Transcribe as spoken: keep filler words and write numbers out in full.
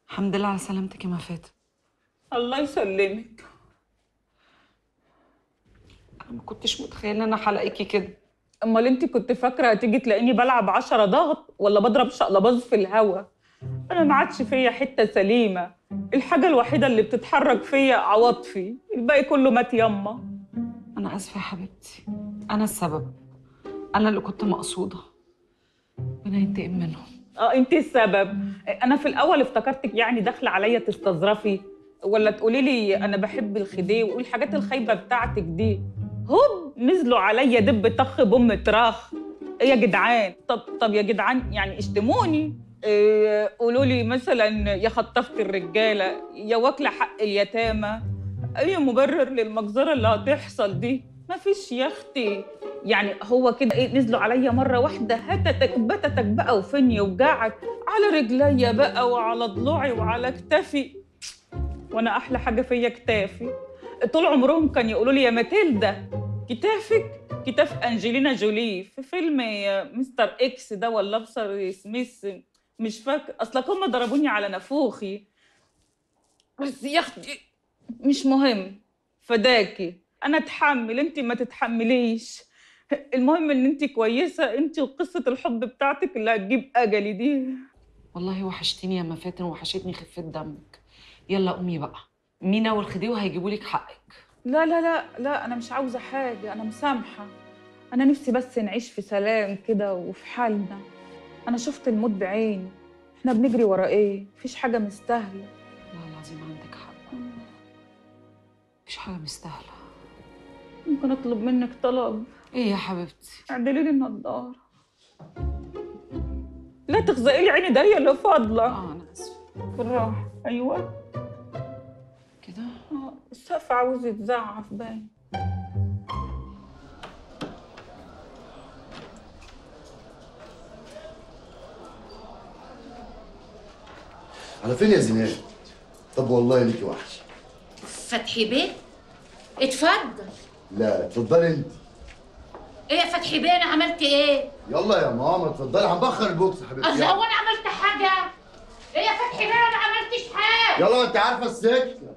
الحمد لله على سلامتك يا مفاتن. الله يسلمك. انا ما كنتش متخيله ان انا هلاقيكي كده. امال انت كنت فاكره هتيجي تلاقيني بلعب عشرة ضغط ولا بضرب شقلباز في الهوا؟ انا ما عادش فيا حته سليمه، الحاجه الوحيده اللي بتتحرك فيا عواطفي، الباقي كله مات يما. انا اسفه يا حبيبتي، انا السبب، انا اللي كنت مقصوده. ربنا ينتقم منهم. اه انت السبب. انا في الاول افتكرتك يعني داخله عليا تستظرفي ولا تقولي لي انا بحب الخديه والحاجات الخايبه بتاعتك دي. هوب نزلوا عليا دب طخ بام تراخ. ايه يا جدعان؟ طب طب يا جدعان يعني اشتموني، إيه قولوا لي مثلا يا خطفت الرجاله يا واكله حق اليتامى، اي مبرر للمجزره اللي هتحصل دي مفيش يا اختي. يعني هو كده ايه، نزلوا عليا مره واحده هتتك بتتك بقى وفين يوجعك على رجليا بقى وعلى ضلوعي وعلى كتافي. وانا احلى حاجه فيا كتافي. طول عمرهم كانوا يقولوا لي يا ماتيلدا كتافك كتاف انجلينا جولي في فيلم مستر اكس ده ولا مستر سميث، مش فاكر اصلا. هم ضربوني على نافوخي بس يا اختي مش مهم، فداكي انا اتحمل انت ما تتحمليش. المهم ان انت كويسه انت وقصه الحب بتاعتك اللي هتجيب اجلي دي. والله وحشتيني يا مفاتن وحشتني خفه دمك. يلا قومي بقى، مينا والخديوي هيجيبوا لك حقك. لا لا لا لا انا مش عاوزه حاجه، انا مسامحه. انا نفسي بس نعيش في سلام كده وفي حالنا. انا شفت الموت بعيني، احنا بنجري ورا ايه؟ مفيش حاجه مستاهله. والله العظيم عندك حق، مفيش حاجه مستاهله. ممكن اطلب منك طلب؟ ايه يا حبيبتي؟ اعدلي لي النضاره. لا تخزقي لي عيني، ده هي اللي فاضله. اه انا اسفه. بالراحه، ايوه كده. اه السقف عاوز يتزعف باين. على فين يا زينات؟ طب والله ليكي وحش. فتحي بيه اتفضل. لا اتفضلي انت. ايه يا فتحي بيه انا عملت ايه؟ يلا يا ماما اتفضلي، هنبخر البوكس يا حبيبتي. الله هو انا عملت حاجه؟ ايه يا فتحي بيه انا ما عملتش حاجه. يلا انت عارفه السكه.